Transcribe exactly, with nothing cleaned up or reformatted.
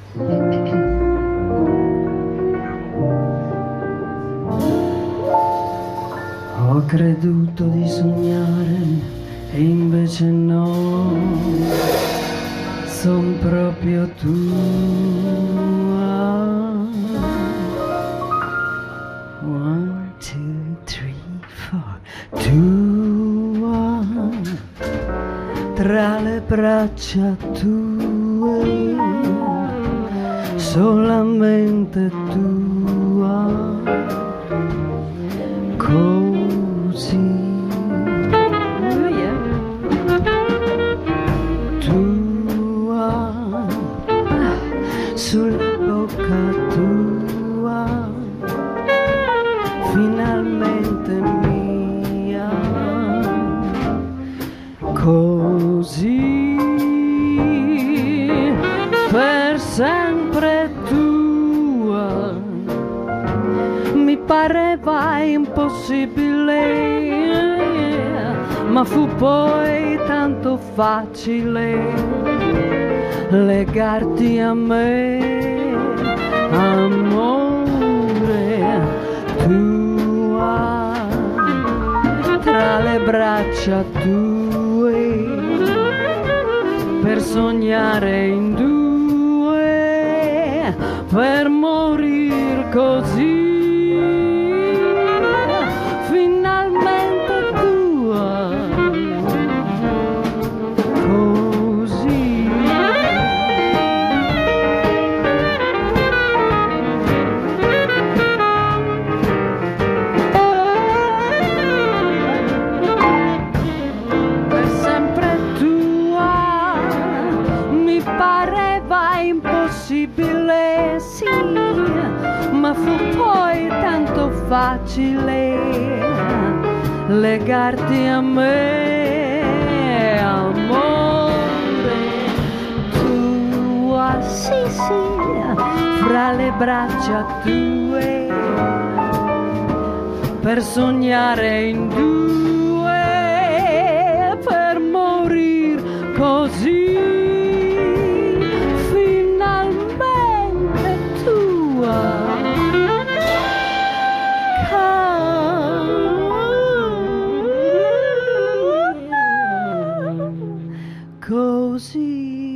Ho creduto di sognare e invece no, son proprio tua. One, two, three, four, tua, tra le braccia tue, solamente tua. Così oh yeah. Tua sulla bocca tua, finalmente mia, così per sempre tua. Mi pareva impossibile, ma fu poi tanto facile legarti a me, amore, tua, tra le braccia tue, per sognare in due, per morir così. Impossibile, sì, ma fu poi tanto facile legarti a me, amore, tua, sì, sì, fra le braccia tue, per sognare in due, per morir così. Così.